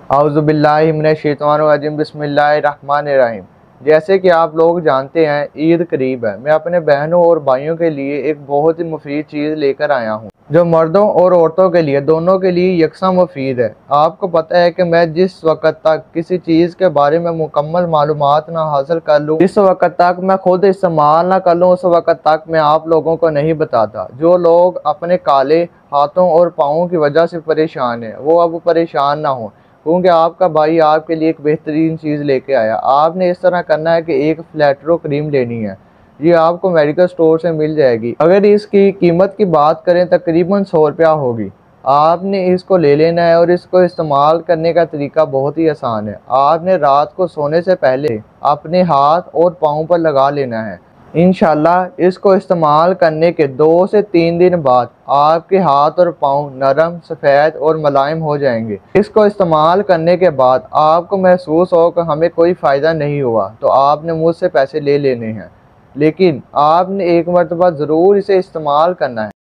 औज़ुबिल्लाहि मिनश्शैतानिर्रजीम बिस्मिल्लाहिर्रहमानिर्रहीम। जैसे कि आप लोग जानते हैं, ईद करीब है। मैं अपने बहनों और भाइयों के लिए एक बहुत ही मुफीद चीज़ लेकर आया हूँ, जो मर्दों और औरतों के लिए दोनों के लिए यकसा मुफीद है। आपको पता है कि मैं जिस वक़्त तक किसी चीज़ के बारे में मुकम्मल मालूमात ना हासिल कर लूँ, जिस वक़्त तक मैं खुद इस्तेमाल ना कर लूँ, उस वक़्त तक मैं आप लोगों को नहीं बताता। जो लोग अपने काले हाथों और पाँवों की वजह से परेशान हैं, वो अब परेशान ना हों, क्योंकि आपका भाई आपके लिए एक बेहतरीन चीज़ लेके आया। आपने इस तरह करना है कि एक फ्लैटरो क्रीम लेनी है। ये आपको मेडिकल स्टोर से मिल जाएगी। अगर इसकी कीमत की बात करें, तकरीबन 100 रुपया होगी। आपने इसको ले लेना है और इसको इस्तेमाल करने का तरीका बहुत ही आसान है। आपने रात को सोने से पहले अपने हाथ और पाँव पर लगा लेना है। इंशाल्लाह इसको इस्तेमाल करने के 2 से 3 दिन बाद आपके हाथ और पाँव नरम, सफ़ेद और मुलायम हो जाएंगे। इसको इस्तेमाल करने के बाद आपको महसूस हो कि हमें कोई फ़ायदा नहीं हुआ, तो आपने मुझसे पैसे ले लेने हैं, लेकिन आपने एक मरतबा ज़रूर इसे इस्तेमाल करना है।